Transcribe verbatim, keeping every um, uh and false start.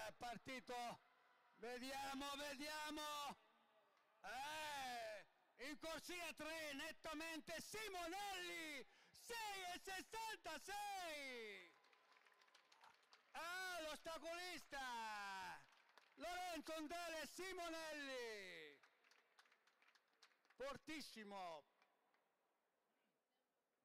è partito, vediamo, vediamo, eh, in corsia tre nettamente Simonelli, sei e sessantasei, ah, l'ostacolista Lorenzo Ndele Simonelli, fortissimo.